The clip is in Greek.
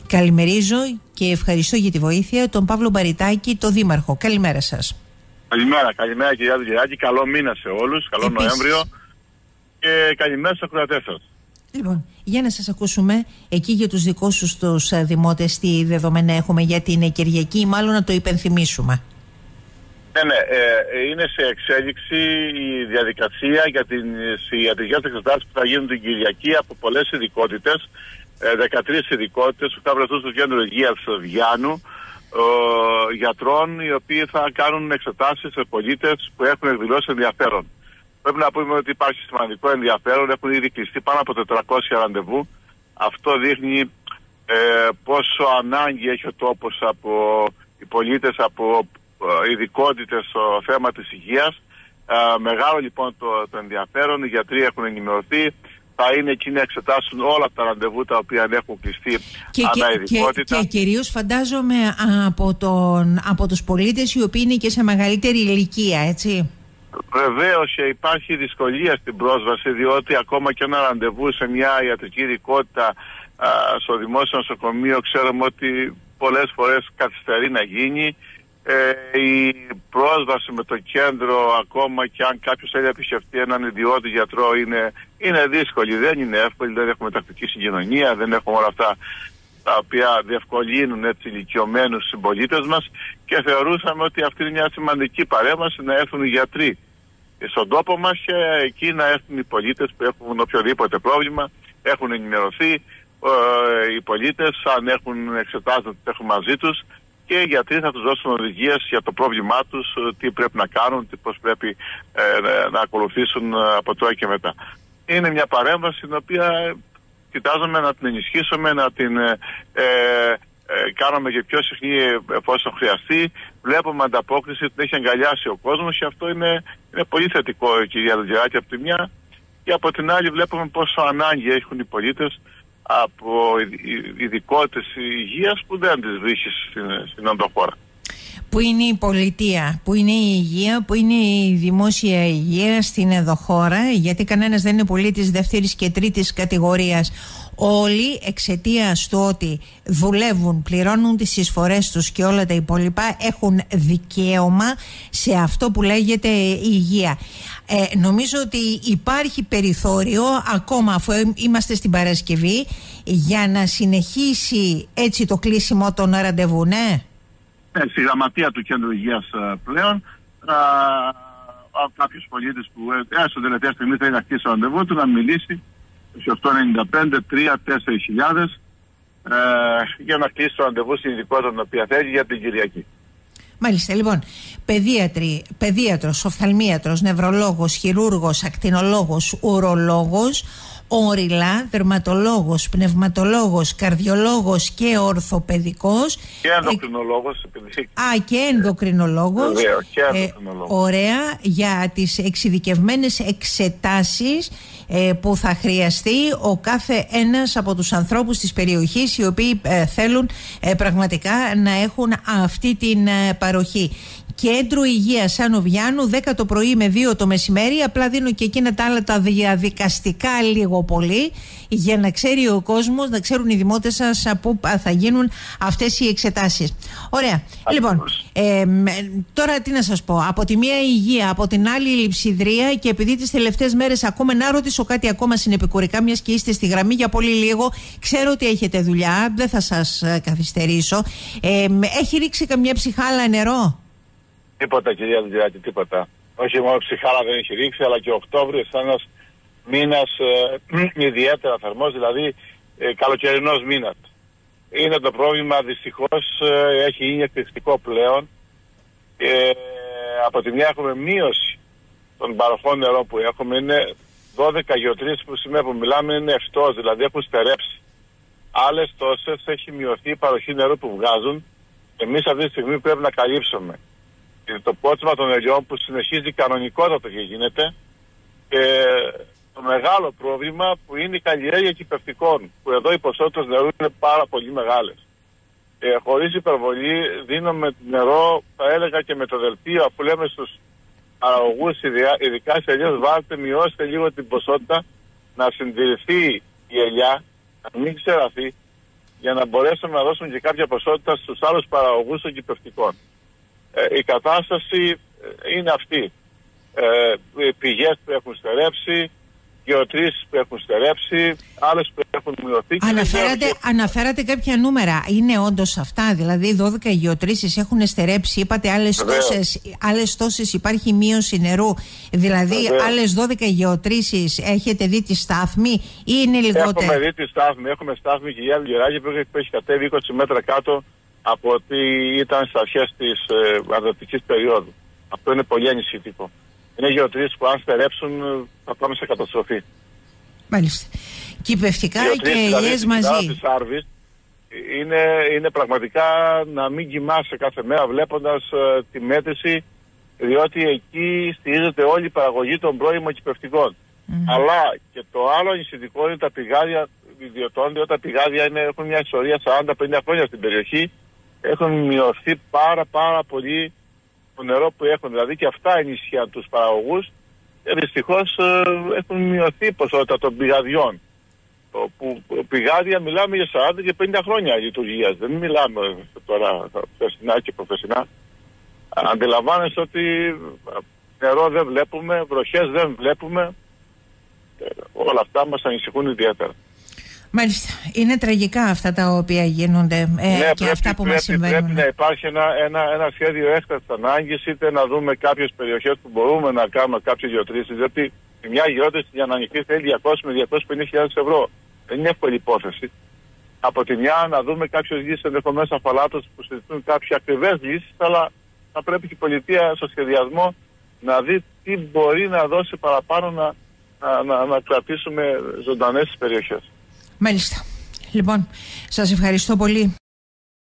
Καλημερίζω και ευχαριστώ για τη βοήθεια τον Παύλο Μπαριτάκη, τον Δήμαρχο. Καλημέρα σας. Καλημέρα κυρία Δουλειάκη. Καλό μήνα σε όλους. Καλό Νοέμβριο. Και καλημέρα στους ακροατές σας. Λοιπόν, για να σας ακούσουμε εκεί για τους δικούς τους τους δημότες τι δεδομένα έχουμε για την Κυριακή, μάλλον να το υπενθυμίσουμε. Ναι, είναι σε εξέλιξη η διαδικασία για τις ιατρικές εξετάσεις που θα γίνουν την Κυριακή από πολλές ειδικότητες. 13 ειδικότητες που θα βρεθούν στο κέντρο υγείας Βιάννου, γιατρών οι οποίοι θα κάνουν εξετάσεις σε πολίτες που έχουν εκδηλώσει ενδιαφέρον. Πρέπει να πούμε ότι υπάρχει σημαντικό ενδιαφέρον, έχουν ήδη κλειστεί πάνω από 400 ραντεβού. Αυτό δείχνει πόσο ανάγκη έχει ο τόπος από οι πολίτες, από ειδικότητες στο θέμα της υγείας. Μεγάλο λοιπόν το ενδιαφέρον, οι γιατροί έχουν ενημερωθεί. Θα είναι εκεί να εξετάσουν όλα τα ραντεβού τα οποία έχουν κλειστεί ανά ειδικότητα. Και κυρίως φαντάζομαι από τους πολίτες οι οποίοι είναι και σε μεγαλύτερη ηλικία, έτσι. Βεβαίως υπάρχει δυσκολία στην πρόσβαση, διότι ακόμα και ένα ραντεβού σε μια ιατρική ειδικότητα στο δημόσιο νοσοκομείο ξέρουμε ότι πολλές φορές καθυστερεί να γίνει. Η πρόσβαση με το κέντρο, ακόμα και αν κάποιος θέλει να επισκεφτεί έναν ιδιώτη γιατρό, είναι δύσκολη, δεν είναι εύκολη, δεν έχουμε τακτική συγκοινωνία, δεν έχουμε όλα αυτά τα οποία διευκολύνουν έτσι ηλικιωμένους συμπολίτες μας, και θεωρούσαμε ότι αυτή είναι μια σημαντική παρέμβαση να έρθουν οι γιατροί στον τόπο μας και εκεί να έρθουν οι πολίτες που έχουν οποιοδήποτε πρόβλημα, έχουν ενημερωθεί οι πολίτες, αν έχουν εξετάσει ότι έχουν μαζί τους, και οι γιατροί θα τους δώσουν οδηγίες για το πρόβλημά τους, τι πρέπει να κάνουν, πώς πρέπει να ακολουθήσουν από τώρα και μετά. Είναι μια παρέμβαση την οποία κοιτάζουμε να την ενισχύσουμε, να την κάνουμε και πιο συχνή εφόσον χρειαστεί. Βλέπουμε ανταπόκριση, την έχει αγκαλιάσει ο κόσμος και αυτό είναι πολύ θετικό, κυρία Δουλειάκη, από τη μια, και από την άλλη βλέπουμε πόσο ανάγκη έχουν οι πολίτες από ειδικότητες υγείας που δεν τις βρίσκεις στην οντοχώρα. Που είναι η πολιτεία, που είναι η υγεία, που είναι η δημόσια υγεία στην εδωχώρα, γιατί κανένας δεν είναι πολίτης δεύτερης και τρίτης κατηγορίας. Όλοι εξαιτίας του ότι δουλεύουν, πληρώνουν τις εισφορές τους και όλα τα υπόλοιπα, έχουν δικαίωμα σε αυτό που λέγεται υγεία. Νομίζω ότι υπάρχει περιθώριο ακόμα, αφού είμαστε στην Παρασκευή, για να συνεχίσει έτσι το κλείσιμο των ραντεβού, ναι. Στη γραμματεία του Κέντρου Υγείας πλέον, κάποιος πολίτης που έστω τελευταία στιγμή θέλει να χτίσει το ραντεβού του, να μιλήσει σε 895-3-4 για να κλείσει το ραντεβού στην ειδικότητα την οποία θέλει για την Κυριακή. Μάλιστα, λοιπόν, παιδίατρος, οφθαλμίατρος, νευρολόγος, χειρούργος, ακτινολόγος, ουρολόγος, όριλα, δερματολόγος, πνευματολόγος, καρδιολόγος και ορθοπαιδικός. Και ενδοκρινολόγος. Και ενδοκρινολόγος. Ωραία, για τις εξειδικευμένες εξετάσεις που θα χρειαστεί ο κάθε ένας από τους ανθρώπους της περιοχής, οι οποίοι θέλουν πραγματικά να έχουν αυτή την παροχή. Κέντρο Υγείας Άνω Βιάννου, 10 το πρωί με 2 το μεσημέρι. Απλά δίνω και εκείνα τα άλλα τα διαδικαστικά λίγο πολύ, για να ξέρει ο κόσμος, να ξέρουν οι δημότες σας πού θα γίνουν αυτές οι εξετάσεις. Ωραία. Λοιπόν, τώρα τι να σας πω. Από τη μία υγεία, από την άλλη λειψιδρία, και επειδή τις τελευταίες μέρες ακόμα να ρωτήσω κάτι ακόμα συνεπικουρικά, μιας και είστε στη γραμμή για πολύ λίγο. Ξέρω ότι έχετε δουλειά, δεν θα σας καθυστερήσω. Έχει ρίξει καμιά ψυχάλα νερό? Τίποτα, κυρία Δουλειάκη, τίποτα. Όχι μόνο ψυχάλα δεν έχει ρίξει, αλλά και Οκτώβριος ήταν ένας μήνας ιδιαίτερα θερμός, δηλαδή καλοκαιρινός μήνας. Είναι το πρόβλημα, δυστυχώς έχει γίνει εκπληκτικό πλέον. Από τη μια έχουμε μείωση των παροχών νερό που έχουμε, είναι 12 γεωτρήσεις που σήμερα που μιλάμε είναι ευτός, δηλαδή έχουν στερέψει. Άλλες τόσες έχει μειωθεί η παροχή νερού που βγάζουν. Εμείς αυτή τη στιγμή πρέπει να καλύψουμε το πότσιμα των ελιών που συνεχίζει κανονικότατο και γίνεται, και το μεγάλο πρόβλημα που είναι η καλλιέργεια κυπευτικών, που εδώ οι ποσότητες νερού είναι πάρα πολύ μεγάλες. Χωρίς υπερβολή δίνουμε νερό, θα έλεγα και με το δελτίο, αφού λέμε στους παραγωγούς, ειδικά σε ελιές, μειώστε λίγο την ποσότητα, να συντηρηθεί η ελιά, να μην ξεραθεί, για να μπορέσουμε να δώσουμε και κάποια ποσότητα στους άλλους παραγωγούς των κυπευτικών. Η κατάσταση είναι αυτή. Πηγές που έχουν στερέψει, γεωτρήσεις που έχουν στερέψει, άλλες που έχουν μειωθεί. Αναφέρατε κάποια νούμερα. Είναι όντως αυτά? Δηλαδή 12 γεωτρήσεις έχουν στερέψει, είπατε άλλες τόσες υπάρχει μείωση νερού. Δηλαδή άλλες 12 γεωτρήσεις έχετε δει τη στάθμη ή είναι λιγότερο? Έχουμε δει τη στάθμη. Έχουμε στάθμη και για Λιγεράκη που έχει κατέβει 20 μέτρα κάτω από ό,τι ήταν στις αρχές της αδευτικής περίοδου. Αυτό είναι πολύ ανησυχητικό. Είναι γεωτρήσεις που αν στερέψουν θα πάμε σε καταστροφή. Μάλιστα. Κυπευτικά και ελιές μαζί. Της Άρβης είναι πραγματικά να μην κοιμάσαι κάθε μέρα βλέποντας τη μέτρηση, διότι εκεί στηρίζεται όλη η παραγωγή των πρώιμων κυπευτικών. Αλλά και το άλλο ανησυχητικό είναι τα πηγάδια ιδιωτών, τα πηγάδια έχουν μια ιστορία 40-50 χρόνια στην περιοχή. Έχουν μειωθεί πάρα πολύ το νερό που έχουν, δηλαδή και αυτά ενισχύαν τους παραγωγούς. Δυστυχώς έχουν μειωθεί η ποσότητα των πηγαδιών. Που πηγάδια μιλάμε για 40 και 50 χρόνια λειτουργίας. Δεν μιλάμε τώρα χθεσινά και προχθεσινά. Αντιλαμβάνεστε ότι νερό δεν βλέπουμε, βροχές δεν βλέπουμε. Όλα αυτά μας ανησυχούν ιδιαίτερα. Μάλιστα. Είναι τραγικά αυτά τα οποία γίνονται και αυτά που μας συμβαίνουν. Πρέπει να υπάρχει ένα σχέδιο έκτακτης ανάγκης, είτε να δούμε κάποιες περιοχές που μπορούμε να κάνουμε κάποιες γεωτρήσεις. Διότι μια γεώτρηση για να ανοιχτεί θέλει 200 με 250.000 ευρώ. Δεν είναι εύκολη υπόθεση. Από τη μια να δούμε κάποιες λύσεις ενδεχομένως αφαλάτως που συζητούν κάποιες ακριβές λύσεις, αλλά θα πρέπει και η πολιτεία στο σχεδιασμό να δει τι μπορεί να δώσει παραπάνω να κρατήσουμε ζωντανές τις περιοχές. Μάλιστα. Λοιπόν, σας ευχαριστώ πολύ.